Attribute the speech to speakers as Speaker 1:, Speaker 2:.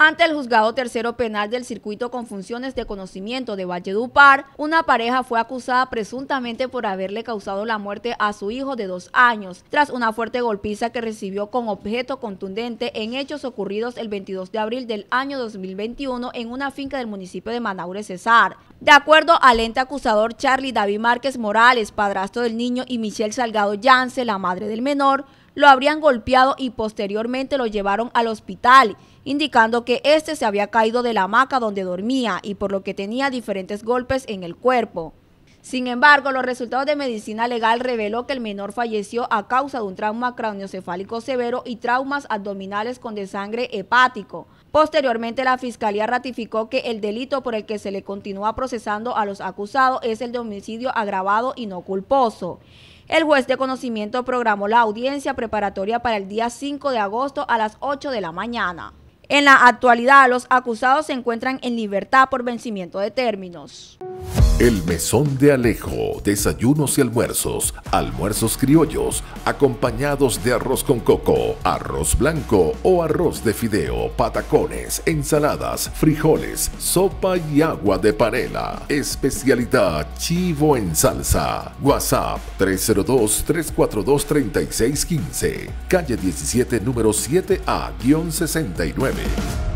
Speaker 1: Ante el Juzgado Tercero Penal del Circuito con funciones de conocimiento de Valledupar, una pareja fue acusada presuntamente por haberle causado la muerte a su hijo de 2 años, tras una fuerte golpiza que recibió con objeto contundente en hechos ocurridos el 22 de abril del año 2021 en una finca del municipio de Manaure, Cesar. De acuerdo al ente acusador Charlie David Márquez Morales, padrastro del niño, y Michelle Salgado Yance, la madre del menor, lo habrían golpeado y posteriormente lo llevaron al hospital, indicando que este se había caído de la hamaca donde dormía y por lo que tenía diferentes golpes en el cuerpo. Sin embargo, los resultados de medicina legal reveló que el menor falleció a causa de un trauma craneoencefálico severo y traumas abdominales con desangre hepático. Posteriormente, la Fiscalía ratificó que el delito por el que se le continúa procesando a los acusados es el de homicidio agravado y no culposo. El juez de conocimiento programó la audiencia preparatoria para el día 5 de agosto a las 8 de la mañana. En la actualidad, los acusados se encuentran en libertad por vencimiento de términos.
Speaker 2: El Mesón de Alejo, desayunos y almuerzos, almuerzos criollos, acompañados de arroz con coco, arroz blanco o arroz de fideo, patacones, ensaladas, frijoles, sopa y agua de panela. Especialidad chivo en salsa. WhatsApp 302-342-3615, calle 17, número 7A-69.